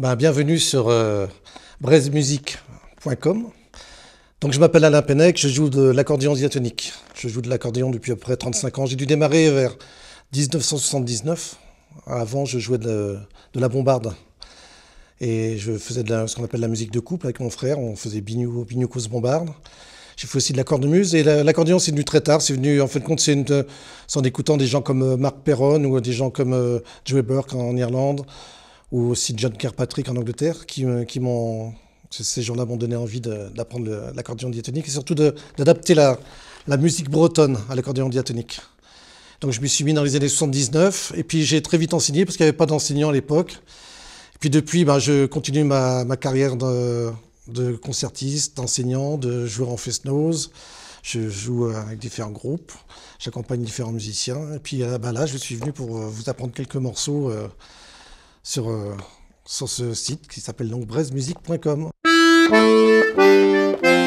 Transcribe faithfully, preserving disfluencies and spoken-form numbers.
Ben, bienvenue sur euh, braise musique point com. Donc je m'appelle Alain Pennec, je joue de l'accordéon diatonique. Je joue de l'accordéon depuis à peu près trente-cinq ans. J'ai dû démarrer vers dix-neuf cent soixante-dix-neuf. Avant, je jouais de, de la bombarde. Et je faisais de la- ce qu'on appelle la musique de couple avec mon frère. On faisait Bignou, Bignou Cause Bombarde. J'ai fait aussi de la cornemuse. Et la- l'accordéon, c'est venu très tard. C'est venu, en fin de compte, c'est une- c'est en écoutant des gens comme euh, Mark Perron ou des gens comme euh, Joey Burke en Irlande ou aussi John Kirkpatrick en Angleterre qui, me- qui m'ont. Ces ces gens-là m'ont donné envie de- d'apprendre le- l'accordéon diatonique et surtout de- d'adapter la, la musique bretonne à l'accordéon diatonique. Donc je m'y suis mis dans les années soixante-dix-neuf et puis j'ai très vite enseigné parce qu'il n'y avait pas d'enseignant à l'époque. Et puis depuis, ben, je continue ma, ma carrière de, de concertiste, d'enseignant, de joueur en fest-noz. Je joue avec différents groupes, j'accompagne différents musiciens. Et puis euh, ben là, je suis venu pour euh, vous apprendre quelques morceaux euh, sur, euh, sur ce site qui s'appelle donc braise musique point com.